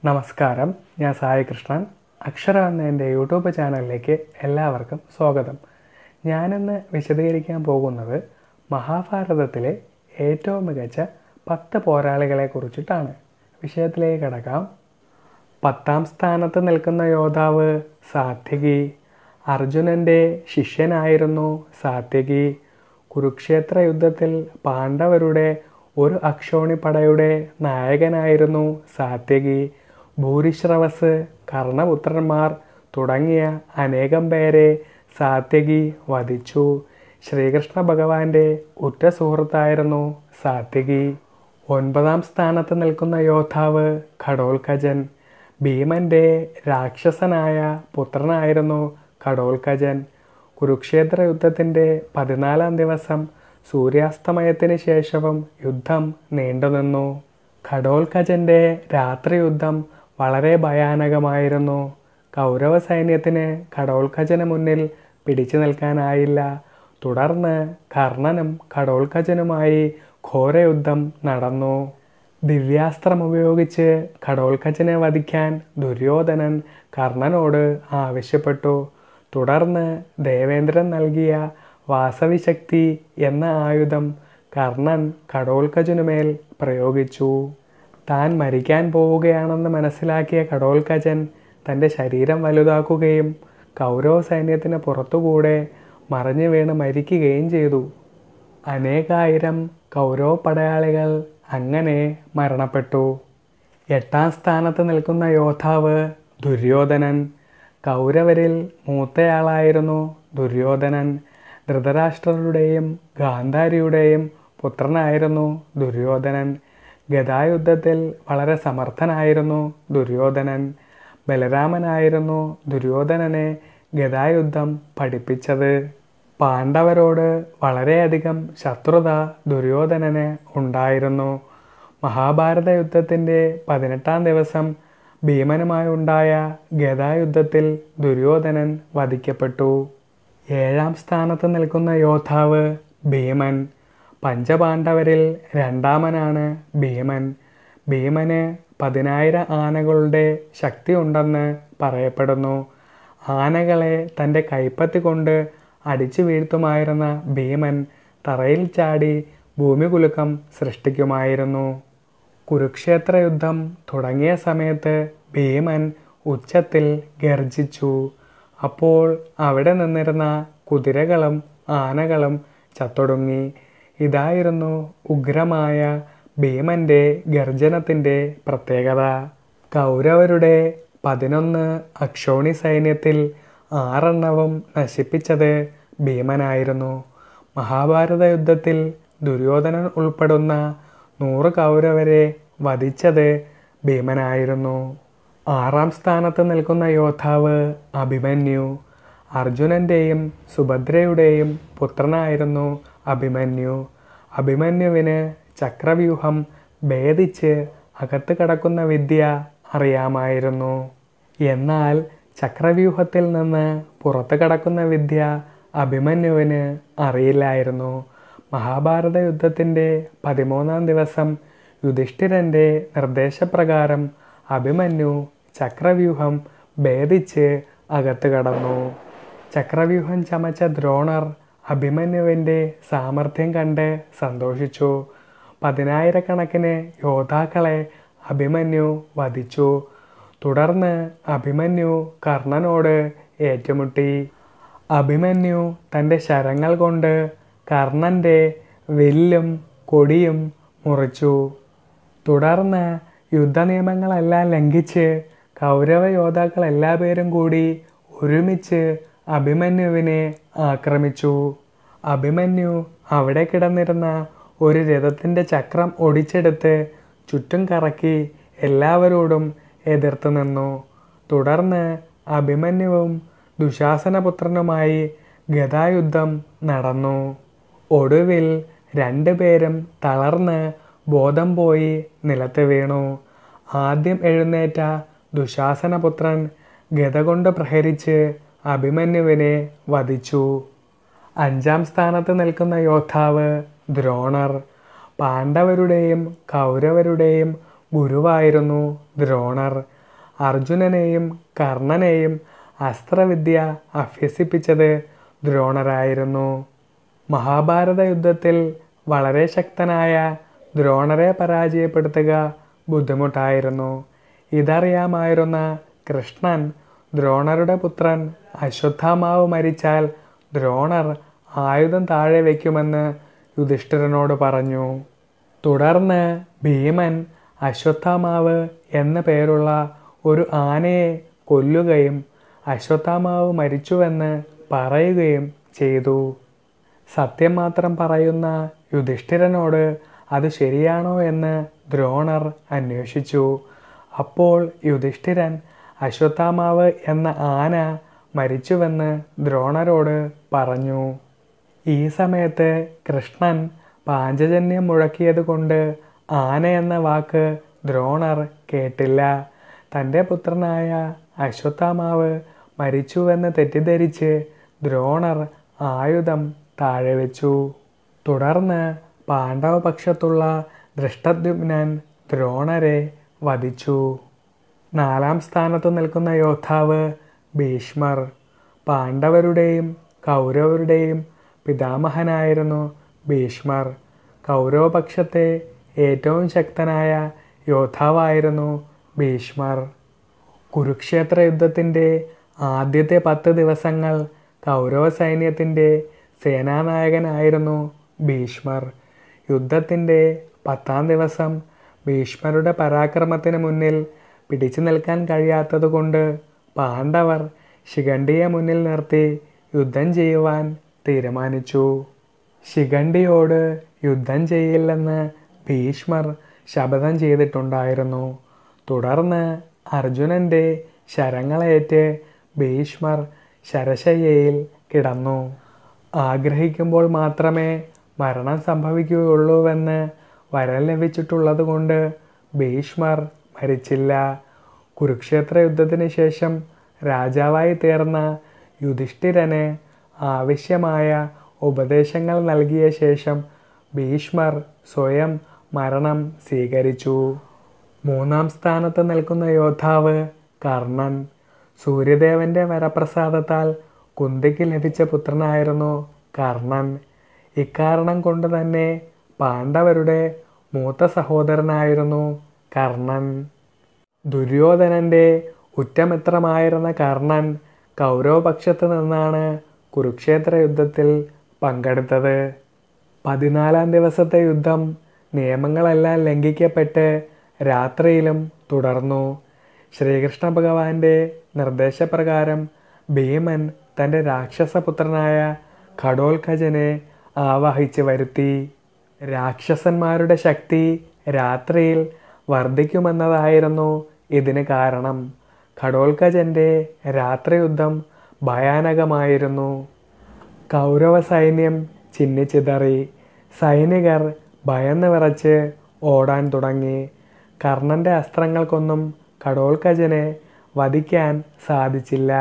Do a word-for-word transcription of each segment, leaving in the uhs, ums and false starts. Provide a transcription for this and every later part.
നമസ്കാരം, ഞാൻ സായി കൃഷ്ണൻ. അക്ഷര എന്ന എൻ്റെ യൂട്യൂബ് ചാനലിലേക്ക് എല്ലാവർക്കും സ്വാഗതം. ഞാനിന്ന് വിശദീകരിക്കാൻ പോകുന്നത് മഹാഭാരതത്തിലെ ഏറ്റവും മികച്ച പത്ത് പോരാളികളെ കുറിച്ചിട്ടാണ്. വിഷയത്തിലേക്ക് കടക്കാം. പത്താം സ്ഥാനത്ത് നിൽക്കുന്ന യോദ്ധാവ് സാത്യകി. അർജുനൻ്റെ ശിഷ്യനായിരുന്നു സാത്യകി. കുരുക്ഷേത്ര യുദ്ധത്തിൽ പാണ്ഡവരുടെ ഒരു അക്ഷോണിപ്പടയുടെ നായകനായിരുന്നു സാത്യകി. ഭൂരിശ്രവസ്, കർണപുത്രന്മാർ തുടങ്ങിയ അനേകം പേരെ സാത്യകി വധിച്ചു. ശ്രീകൃഷ്ണ ഭഗവാന്റെ ഉറ്റ സുഹൃത്തായിരുന്നു സാത്യകി. ഒൻപതാം സ്ഥാനത്ത് നിൽക്കുന്ന യോദ്ധാവ് ഘടോൽകചൻ. ഭീമന്റെ രാക്ഷസനായ പുത്രനായിരുന്നു ഘടോൽകചൻ. കുരുക്ഷേത്ര യുദ്ധത്തിൻ്റെ പതിനാലാം ദിവസം സൂര്യാസ്തമയത്തിന് ശേഷവും യുദ്ധം നീണ്ടുനിന്നു. ഘടോൽകചന്റെ രാത്രി യുദ്ധം വളരെ ഭയാനകമായിരുന്നു. കൗരവ സൈന്യത്തിന് ഘടോൽകചന് മുന്നിൽ പിടിച്ചു നിൽക്കാനായില്ല. തുടർന്ന് കർണനും ഘടോൽകചനുമായി ഘോരയുദ്ധം നടന്നു. ദിവ്യാസ്ത്രം ഉപയോഗിച്ച് ഘടോൽകചനെ വധിക്കാൻ ദുര്യോധനൻ കർണനോട് ആവശ്യപ്പെട്ടു. തുടർന്ന് ദേവേന്ദ്രൻ നൽകിയ വാസവിശക്തി എന്ന ആയുധം കർണൻ ഘടോൽകചനുമേൽ പ്രയോഗിച്ചു. താൻ മരിക്കാൻ പോവുകയാണെന്ന് മനസ്സിലാക്കിയ ഘടോൽകചൻ തൻ്റെ ശരീരം വലുതാക്കുകയും കൗരവ സൈന്യത്തിന് പുറത്തുകൂടെ മറിഞ്ഞു വീണ് മരിക്കുകയും ചെയ്തു. അനേകായിരം കൗരവ പടയാളികൾ അങ്ങനെ മരണപ്പെട്ടു. എട്ടാം സ്ഥാനത്ത് നിൽക്കുന്ന യോദ്ധാവ് ദുര്യോധനൻ. കൗരവരിൽ മൂത്തയാളായിരുന്നു ദുര്യോധനൻ. ധൃതരാഷ്ട്രരുടെയും ഗാന്ധാരിയുടെയും പുത്രനായിരുന്നു ദുര്യോധനൻ. ഗദായുദ്ധത്തിൽ വളരെ സമർത്ഥനായിരുന്നു ദുര്യോധനൻ. ബലരാമനായിരുന്നു ദുര്യോധനനെ ഗദായുദ്ധം പഠിപ്പിച്ചത്. പാണ്ഡവരോട് വളരെയധികം ശത്രുത ദുര്യോധനന് ഉണ്ടായിരുന്നു. മഹാഭാരത യുദ്ധത്തിൻ്റെ പതിനെട്ടാം ദിവസം ഭീമനുമായുണ്ടായ ഗദായുദ്ധത്തിൽ ദുര്യോധനൻ വധിക്കപ്പെട്ടു. ഏഴാം സ്ഥാനത്ത് നിൽക്കുന്ന യോദ്ധാവ് ഭീമൻ. പഞ്ചപാണ്ഡവരിൽ രണ്ടാമനാണ് ഭീമൻ. ഭീമന് പതിനായിരം ആനകളുടെ ശക്തി ഉണ്ടെന്ന് പറയപ്പെടുന്നു. ആനകളെ തൻ്റെ കൈപ്പത്തി കൊണ്ട് അടിച്ചു വീഴ്ത്തുമായിരുന്ന ഭീമൻ തറയിൽ ചാടി ഭൂമികുലുക്കം സൃഷ്ടിക്കുമായിരുന്നു. കുരുക്ഷേത്ര യുദ്ധം തുടങ്ങിയ സമയത്ത് ഭീമൻ ഉച്ചത്തിൽ ഗർജിച്ചു. അപ്പോൾ അവിടെ നിന്നിരുന്ന കുതിരകളും ആനകളും ചത്തൊടുങ്ങി. ഇതായിരുന്നു ഉഗ്രമായ ഭീമന്റെ ഗർജനത്തിൻ്റെ പ്രത്യേകത. കൗരവരുടെ പതിനൊന്ന് അക്ഷോണി സൈന്യത്തിൽ ആറെണ്ണവും നശിപ്പിച്ചത് ഭീമനായിരുന്നു. മഹാഭാരത യുദ്ധത്തിൽ ദുര്യോധനൻ ഉൾപ്പെടുന്ന നൂറ് കൗരവരെ വധിച്ചത് ഭീമനായിരുന്നു. ആറാം സ്ഥാനത്ത് നിൽക്കുന്ന യോദ്ധാവ് അഭിമന്യു. അർജുനൻ്റെയും സുഭദ്രയുടെയും പുത്രനായിരുന്നു അഭിമന്യു. അഭിമന്യുവിന് ചക്രവ്യൂഹം ഭേദിച്ച് അകത്ത് കടക്കുന്ന വിദ്യ അറിയാമായിരുന്നു. എന്നാൽ ചക്രവ്യൂഹത്തിൽ നിന്ന് പുറത്ത് കടക്കുന്ന വിദ്യ അഭിമന്യുവിന് അറിയില്ലായിരുന്നു. മഹാഭാരത യുദ്ധത്തിൻ്റെ പതിമൂന്നാം ദിവസം യുധിഷ്ഠിരൻ്റെ നിർദ്ദേശപ്രകാരം അഭിമന്യു ചക്രവ്യൂഹം ഭേദിച്ച് അകത്ത് കടന്നു. ചക്രവ്യൂഹം ചമച്ച ദ്രോണർ അഭിമന്യുവിൻ്റെ സാമർഥ്യം കണ്ട് സന്തോഷിച്ചു. പതിനായിരക്കണക്കിന് യോദ്ധാക്കളെ അഭിമന്യു വധിച്ചു. തുടർന്ന് അഭിമന്യു കർണനോട് ഏറ്റുമുട്ടി. അഭിമന്യു തൻ്റെ ശരങ്ങൾ കൊണ്ട് കർണൻ്റെ വില്ലും കൊടിയും മുറിച്ചു. തുടർന്ന് യുദ്ധനിയമങ്ങളെല്ലാം ലംഘിച്ച് കൗരവ യോദ്ധാക്കൾ എല്ലാവരും കൂടി ഒരുമിച്ച് അഭിമന്യുവിനെ ആക്രമിച്ചു. അഭിമന്യു അവിടെ കിടന്നിരുന്ന ഒരു രഥത്തിൻ്റെ ചക്രം ഒടിച്ചെടുത്ത് ചുറ്റും കറക്കി എല്ലാവരോടും എതിർത്ത് നിന്നു. തുടർന്ന് അഭിമന്യുവും ദുശാസനപുത്രനുമായി ഗദായുദ്ധം നടന്നു. ഒടുവിൽ രണ്ടുപേരും തളർന്ന് ബോധം പോയി നിലത്ത് വീണു. ആദ്യം എഴുന്നേറ്റ ദുശാസനപുത്രൻ ഗദ കൊണ്ട് പ്രഹരിച്ച് അഭിമന്യുവിനെ വധിച്ചു. അഞ്ചാം സ്ഥാനത്ത് നിൽക്കുന്ന യോദ്ധാവ് ദ്രോണർ. പാണ്ഡവരുടെയും കൗരവരുടെയും ഗുരുവായിരുന്നു ദ്രോണർ. അർജുനനെയും കർണനെയും അസ്ത്രവിദ്യ അഭ്യസിപ്പിച്ചത് ദ്രോണരായിരുന്നു. മഹാഭാരത യുദ്ധത്തിൽ വളരെ ശക്തനായ ദ്രോണരെ പരാജയപ്പെടുത്തുക ബുദ്ധിമുട്ടായിരുന്നു. ഇതറിയാമായിരുന്ന കൃഷ്ണൻ ദ്രോണരുടെ പുത്രൻ അശ്വത്ഥാമാവ് മരിച്ചാൽ ദ്രോണർ ആയുധം താഴെ വയ്ക്കുമെന്ന് യുധിഷ്ഠിരനോട് പറഞ്ഞു. തുടർന്ന് ഭീമൻ അശ്വത്ഥാമാവ് എന്ന പേരുള്ള ഒരു ആനയെ കൊല്ലുകയും അശ്വത്ഥാമാവ് മരിച്ചുവെന്ന് പറയുകയും ചെയ്തു. സത്യം മാത്രം പറയുന്ന യുധിഷ്ഠിരനോട് അത് ശരിയാണോ എന്ന് ദ്രോണർ അന്വേഷിച്ചു. അപ്പോൾ യുധിഷ്ഠിരൻ അശ്വത്ഥാമാവ് എന്ന ആന മരിച്ചുവെന്ന് ദ്രോണരോട് പറഞ്ഞു. ഈ സമയത്ത് കൃഷ്ണൻ പാഞ്ചജന്യം മുഴക്കിയത് കൊണ്ട് ആന എന്ന വാക്ക് ദ്രോണർ കേട്ടില്ല. തൻ്റെ പുത്രനായ അശ്വത്ഥാമാവ് മരിച്ചുവെന്ന് തെറ്റിദ്ധരിച്ച് ദ്രോണർ ആയുധം താഴെ വെച്ചു. തുടർന്ന് പാണ്ഡവപക്ഷത്തുള്ള ധൃഷ്ടദ്യുമ്നൻ ദ്രോണരെ വധിച്ചു. നാലാം സ്ഥാനത്ത് നിൽക്കുന്ന യോദ്ധാവ് ഭീഷ്മർ. പാണ്ഡവരുടെയും കൗരവരുടെയും പിതാമഹനായിരുന്നു ഭീഷ്മർ. കൗരവപക്ഷത്തെ ഏറ്റവും ശക്തനായ യോദ്ധാവായിരുന്നു ഭീഷ്മർ. കുരുക്ഷേത്ര യുദ്ധത്തിൻ്റെ ആദ്യത്തെ പത്ത് ദിവസങ്ങൾ കൗരവ സൈന്യത്തിൻ്റെ സേനാനായകനായിരുന്നു ഭീഷ്മർ. യുദ്ധത്തിൻ്റെ പത്താം ദിവസം ഭീഷ്മരുടെ പരാക്രമത്തിന് മുന്നിൽ പിടിച്ചു നിൽക്കാൻ കഴിയാത്തതുകൊണ്ട് പാണ്ഡവർ ശിഖണ്ഡിയെ മുന്നിൽ നിർത്തി യുദ്ധം ചെയ്യുവാൻ തീരുമാനിച്ചു. ശിഖണ്ഡിയോട് യുദ്ധം ചെയ്യില്ലെന്ന് ഭീഷ്മർ ശപഥം ചെയ്തിട്ടുണ്ടായിരുന്നു. തുടർന്ന് അർജുനൻ്റെ ശരങ്ങളേറ്റ് ഭീഷ്മർ ശരശയ്യയിൽ കിടന്നു. ആഗ്രഹിക്കുമ്പോൾ മാത്രമേ മരണം സംഭവിക്കുകയുള്ളൂവെന്ന് വരം ലഭിച്ചിട്ടുള്ളത് കൊണ്ട് ഭീഷ്മർ മരിച്ചില്ല. കുരുക്ഷേത്ര യുദ്ധത്തിന് ശേഷം രാജാവായി തീർന്ന യുധിഷ്ഠിരന് ആവശ്യമായ ഉപദേശങ്ങൾ നൽകിയ ശേഷം ഭീഷ്മർ സ്വയം മരണം സ്വീകരിച്ചു. മൂന്നാം സ്ഥാനത്ത് നിൽക്കുന്ന യോദ്ധാവ് കർണൻ. സൂര്യദേവന്റെ വരപ്രസാദത്താൽ കുന്തിക്ക് ലഭിച്ച പുത്രനായിരുന്നു കർണൻ. ഇക്കാരണം കൊണ്ട് തന്നെ പാണ്ഡവരുടെ മൂത്ത സഹോദരനായിരുന്നു കർണൻ. ദുര്യോധനന്റെ ഉറ്റമിത്രമായിരുന്ന കർണൻ കൗരവപക്ഷത്ത് നിന്നാണ് കുരുക്ഷേത്ര യുദ്ധത്തിൽ പങ്കെടുത്തത്. പതിനാലാം ദിവസത്തെ യുദ്ധം നിയമങ്ങളെല്ലാം ലംഘിക്കപ്പെട്ട് രാത്രിയിലും തുടർന്നു. ശ്രീകൃഷ്ണ ഭഗവാന്റെ നിർദ്ദേശപ്രകാരം ഭീമൻ തൻ്റെ രാക്ഷസപുത്രനായ ഘടോത്കചനെ ആവാഹിച്ച് വരുത്തി. രാക്ഷസന്മാരുടെ ശക്തി രാത്രിയിൽ വർദ്ധിക്കുമെന്നതായിരുന്നു ഇതിന് കാരണം. ഘടോത്കചൻ്റെ രാത്രിയുദ്ധം ഭയാനകമായിരുന്നു. കൗരവ സൈന്യം ചിന്നിച്ചിതറി. സൈനികർ ഭയന്ന് വിറച്ച് ഓടാൻ തുടങ്ങി. കർണൻ്റെ അസ്ത്രങ്ങൾക്കൊന്നും ഘടോത്കചനെ വധിക്കാൻ സാധിച്ചില്ല.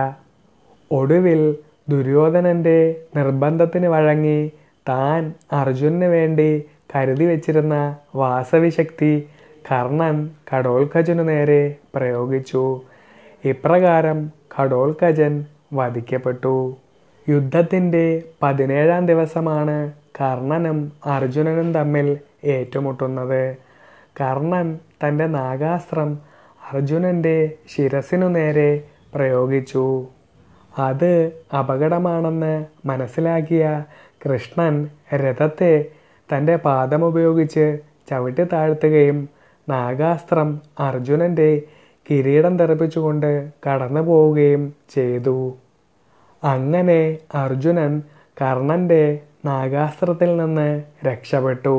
ഒടുവിൽ ദുര്യോധനൻ്റെ നിർബന്ധത്തിന് വഴങ്ങി താൻ അർജുനന് വേണ്ടി കരുതി വച്ചിരുന്ന വാസവി ശക്തി കർണൻ ഘടോത്കചനു നേരെ പ്രയോഗിച്ചു. ഇപ്രകാരം ഘടോത്കചൻ വധിക്കപ്പെട്ടു. യുദ്ധത്തിൻ്റെ പതിനേഴാം ദിവസമാണ് കർണനും അർജുനനും തമ്മിൽ ഏറ്റുമുട്ടുന്നത്. കർണൻ തൻ്റെ നാഗാസ്ത്രം അർജുനൻ്റെ ശിരസിനു നേരെ പ്രയോഗിച്ചു. അത് അപകടമാണെന്ന് മനസ്സിലാക്കിയ കൃഷ്ണൻ രഥത്തെ തൻ്റെ പാദമുപയോഗിച്ച് ചവിട്ടി താഴ്ത്തുകയും നാഗാസ്ത്രം അർജുനൻ്റെ കിരീടം തെറിപ്പിച്ചുകൊണ്ട് കടന്നു പോവുകയും ചെയ്തു. അങ്ങനെ അർജുനൻ കർണൻ്റെ നാഗാസ്ത്രത്തിൽ നിന്ന് രക്ഷപ്പെട്ടു.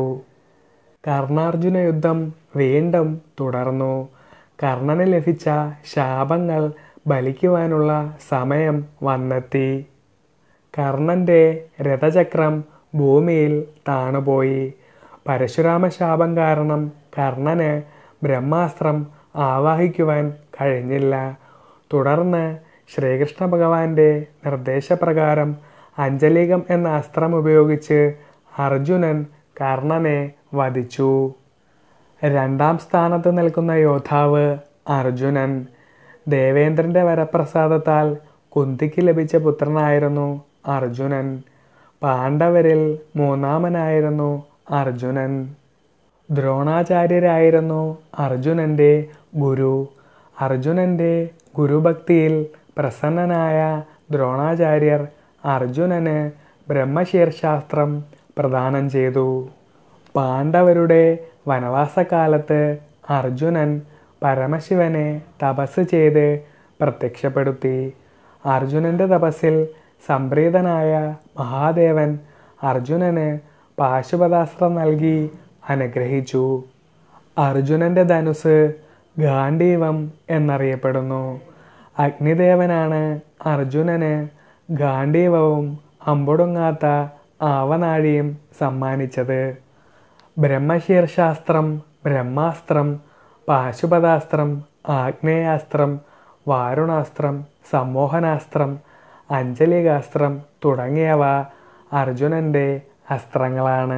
കർണാർജുന യുദ്ധം വീണ്ടും തുടർന്നു. കർണന് ലഭിച്ച ശാപങ്ങൾ ബലിക്കുവാനുള്ള സമയം വന്നെത്തി. കർണൻ്റെ രഥചക്രം ഭൂമിയിൽ താണുപോയി. പരശുരാമ ശാപം കാരണം കർണന് ബ്രഹ്മാസ്ത്രം ആവാഹിക്കുവാൻ കഴിഞ്ഞില്ല. തുടർന്ന് ശ്രീകൃഷ്ണ ഭഗവാന്റെ നിർദ്ദേശപ്രകാരം അഞ്ജലികം എന്ന അസ്ത്രം ഉപയോഗിച്ച് അർജുനൻ കർണനെ വധിച്ചു. രണ്ടാം സ്ഥാനത്ത് നിൽക്കുന്ന യോദ്ധാവ് അർജുനൻ. ദേവേന്ദ്രൻ്റെ വരപ്രസാദത്താൽ കുന്തിക്ക് ലഭിച്ച പുത്രനായിരുന്നു അർജുനൻ. പാണ്ഡവരിൽ മൂന്നാമനായിരുന്നു അർജുനൻ. ദ്രോണാചാര്യരായിരുന്നു അർജുനൻ്റെ ഗുരു. അർജുനൻ്റെ ഗുരുഭക്തിയിൽ പ്രസന്നനായ ദ്രോണാചാര്യർ അർജുനന് ബ്രഹ്മശീർഷാസ്ത്രം പ്രദാനം ചെയ്തു. പാണ്ഡവരുടെ വനവാസകാലത്ത് അർജുനൻ പരമശിവനെ തപസ് ചെയ്ത് പ്രത്യക്ഷപ്പെടുത്തി. അർജുനൻ്റെ തപസ്സിൽ സംപ്രീതനായ മഹാദേവൻ അർജുനന് പാശുപതാസ്ത്രം നൽകി അനുഗ്രഹിച്ചു. അർജുനൻ്റെ ധനുസ് ഗാണ്ഡീവം എന്നറിയപ്പെടുന്നു. അഗ്നിദേവനാണ് അർജുനന് ഗാണ്ഡീവവും അമ്പൊടുങ്ങാത്ത ആവനാഴിയും സമ്മാനിച്ചത്. ബ്രഹ്മശീർഷാസ്ത്രം, ബ്രഹ്മാസ്ത്രം, പാശുപതാസ്ത്രം, ആഗ്നേയാസ്ത്രം, വാരുണാസ്ത്രം, സമ്മോഹനാസ്ത്രം, അഞ്ജലികാസ്ത്രം തുടങ്ങിയവ അർജുനൻ്റെ അസ്ത്രങ്ങളാണ്.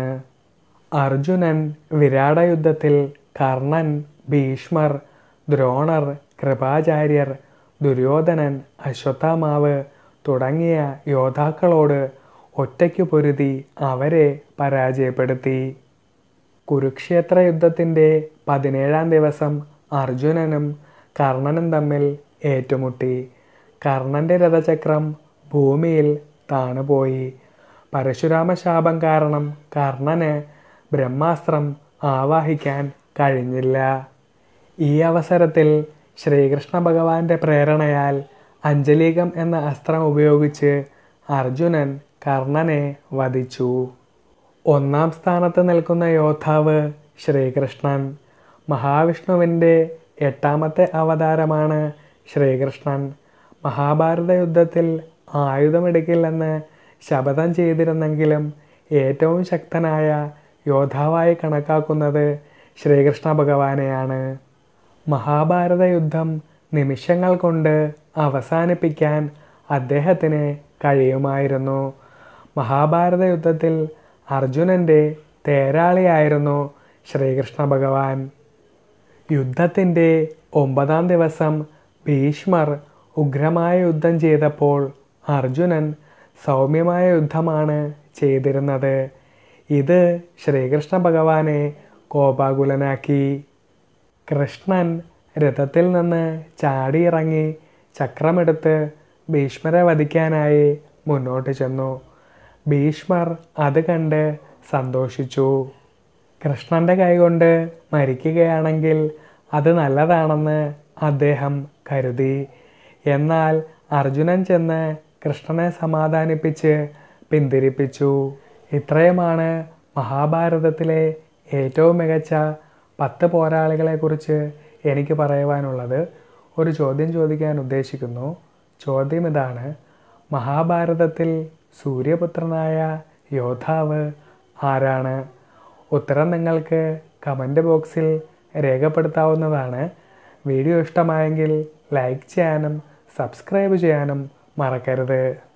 അർജുനൻ വിരാടയുദ്ധത്തിൽ കർണൻ, ഭീഷ്മർ, ദ്രോണർ, കൃപാചാര്യർ, ദുര്യോധനൻ, അശ്വത്ഥാമാവ് തുടങ്ങിയ യോദ്ധാക്കളോട് ഒറ്റയ്ക്കു പൊരുതി അവരെ പരാജയപ്പെടുത്തി. കുരുക്ഷേത്ര യുദ്ധത്തിൻ്റെ പതിനേഴാം ദിവസം അർജുനനും കർണനും തമ്മിൽ ഏറ്റുമുട്ടി. കർണൻ്റെ രഥചക്രം ഭൂമിയിൽ താണുപോയി. പരശുരാമശാപം കാരണം കർണന് ബ്രഹ്മാസ്ത്രം ആവാഹിക്കാൻ കഴിഞ്ഞില്ല. ഈ അവസരത്തിൽ ശ്രീകൃഷ്ണ ഭഗവാന്റെ പ്രേരണയാൽ അഞ്ജലീകം എന്ന അസ്ത്രം ഉപയോഗിച്ച് അർജുനൻ കർണനെ വധിച്ചു. ഒന്നാം സ്ഥാനത്ത് നിൽക്കുന്ന യോദ്ധാവ് ശ്രീകൃഷ്ണൻ. മഹാവിഷ്ണുവിൻ്റെ എട്ടാമത്തെ അവതാരമാണ് ശ്രീകൃഷ്ണൻ. മഹാഭാരത യുദ്ധത്തിൽ ആയുധമെടുക്കില്ലെന്ന് ശപഥം ചെയ്തിരുന്നെങ്കിലും ഏറ്റവും ശക്തനായ യോദ്ധാവായി കണക്കാക്കുന്നത് ശ്രീകൃഷ്ണ ഭഗവാനെയാണ്. മഹാഭാരത യുദ്ധം നിമിഷങ്ങൾ കൊണ്ട് അവസാനിപ്പിക്കാൻ അദ്ദേഹത്തിന് കഴിയുമായിരുന്നു. മഹാഭാരത യുദ്ധത്തിൽ അർജുനൻ്റെ തേരാളിയായിരുന്നു ശ്രീകൃഷ്ണ ഭഗവാൻ. യുദ്ധത്തിൻ്റെ ഒമ്പതാം ദിവസം ഭീഷ്മർ ഉഗ്രമായ യുദ്ധം ചെയ്തപ്പോൾ അർജുനൻ സൗമ്യമായ യുദ്ധമാണ് ചെയ്തിരുന്നത്. ഇത് ശ്രീകൃഷ്ണ ഭഗവാനെ കോപാകുലനാക്കി. കൃഷ്ണൻ രഥത്തിൽ നിന്ന് ചാടിയിറങ്ങി ചക്രമെടുത്ത് ഭീഷ്മരെ വധിക്കാനായി മുന്നോട്ട് ചെന്നു. ഭീഷ്മർ അത് കണ്ട് സന്തോഷിച്ചു. കൃഷ്ണൻ്റെ കൈകൊണ്ട് മരിക്കുകയാണെങ്കിൽ അത് നല്ലതാണെന്ന് അദ്ദേഹം കരുതി. എന്നാൽ അർജുനൻ ചെന്ന് കൃഷ്ണനെ സമാധാനിപ്പിച്ച് പിന്തിരിപ്പിച്ചു. ഇത്രയുമാണ് മഹാഭാരതത്തിലെ ഏറ്റവും മികച്ച പത്ത് പോരാളികളെക്കുറിച്ച് എനിക്ക് പറയുവാനുള്ളത്. ഒരു ചോദ്യം ചോദിക്കാൻ ഉദ്ദേശിക്കുന്നു. ചോദ്യം ഇതാണ്: മഹാഭാരതത്തിൽ സൂര്യപുത്രനായ യോദ്ധാവ് ആരാണ്? ഉത്തരം നിങ്ങൾക്ക് കമൻറ്റ് ബോക്സിൽ രേഖപ്പെടുത്താവുന്നതാണ്. വീഡിയോ ഇഷ്ടമായെങ്കിൽ ലൈക്ക് ചെയ്യാനും സബ്സ്ക്രൈബ് ചെയ്യാനും മറക്കരുത്.